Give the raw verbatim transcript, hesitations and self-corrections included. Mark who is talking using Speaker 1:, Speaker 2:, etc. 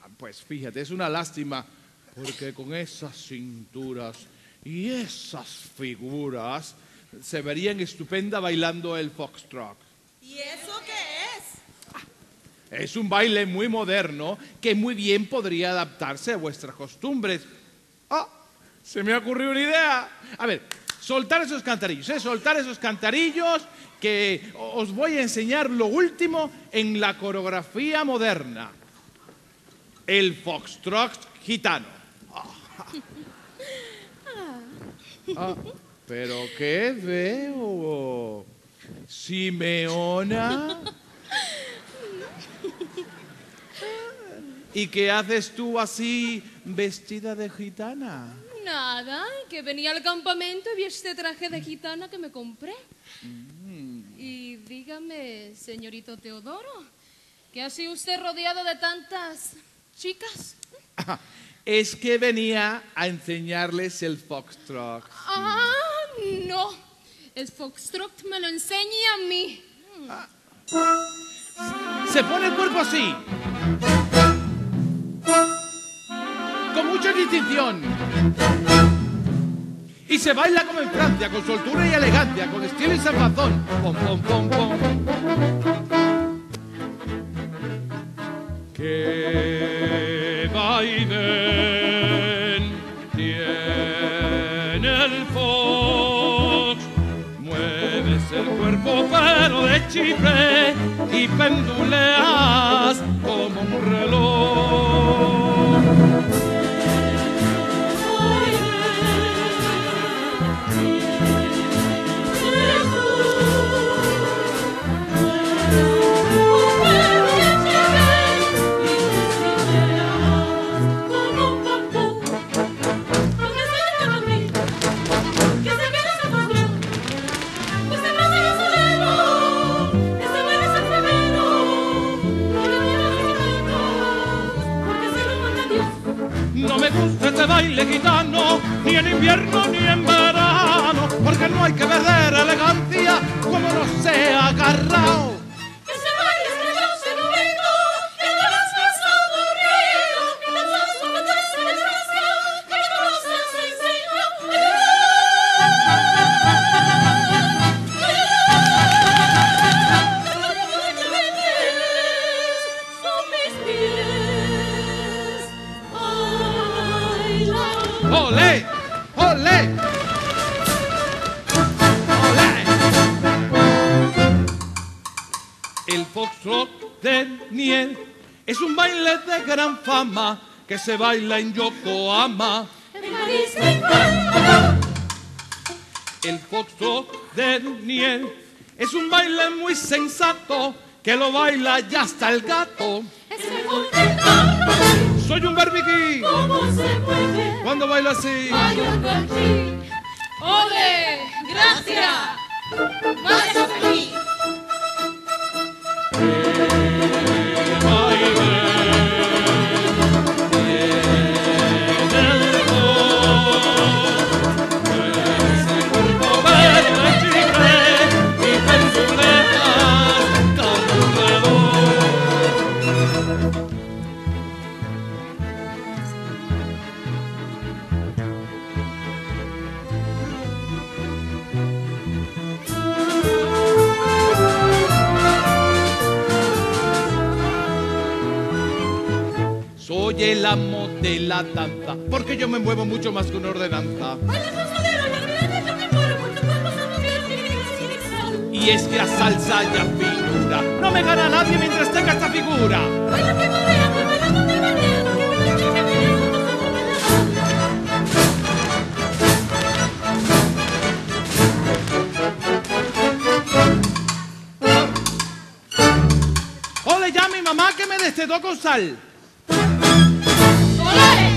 Speaker 1: Pues fíjate, es una lástima, porque con esas cinturas y esas figuras se verían estupenda bailando el foxtrot.
Speaker 2: ¿Y eso qué es?
Speaker 1: Es un baile muy moderno que muy bien podría adaptarse a vuestras costumbres. ¡Ah! Se me ha ocurrido una idea. A ver, soltar esos cantarillos, ¿eh? Soltar esos cantarillos, que os voy a enseñar lo último en la coreografía moderna. El foxtrot gitano. Ah. Ah, ¿pero qué veo? ¿Simeona? ¿Y qué haces tú así, vestida de gitana?
Speaker 3: Nada, que venía al campamento y vi este traje de gitana que me compré. Mm. Y dígame, señorito Teodoro, ¿qué ha sido usted rodeado de tantas chicas?
Speaker 1: Ah, es que venía a enseñarles el foxtrot.
Speaker 3: Ah, no. El foxtrot me lo enseña a mí.
Speaker 1: Ah. Se pone el cuerpo así, con mucha distinción, y se baila como en Francia, con soltura y elegancia, con estilo y salvazón. Pom, pom, pom, pom. Que bailen tiene el fox, mueves el cuerpo pero de chifre y penduleas como un reloj. No me gusta este baile gitano, ni en invierno ni en verano, porque no hay que perder elegancia como no sea agarrado.
Speaker 4: Ese baile es gracioso y bonito, que no las más aburrido, que las dos son de su desgracia, que no los hace enseñar. Son mis pies.
Speaker 1: ¡Olé! ¡Olé! ¡Olé! El foxtrot de Niel es un baile de gran fama que se baila en Yokohama. El foxtrot de Niel es un baile muy sensato que lo baila ya hasta el gato. Soy un barbiquí.
Speaker 4: ¿Cómo se mueve?
Speaker 1: Cuando baila así.
Speaker 4: Hay un barbiquí.
Speaker 3: ¡Ole! ¡Gracias!
Speaker 4: ¡Vaya feliz!
Speaker 1: Soy el amo de la danza, porque yo me muevo mucho más que una ordenanza. Y es que a salsa y a figura no me gana nadie mientras tenga esta figura. ¡Ole ya mi mamá que me destetó con sal!
Speaker 4: ¡Olé!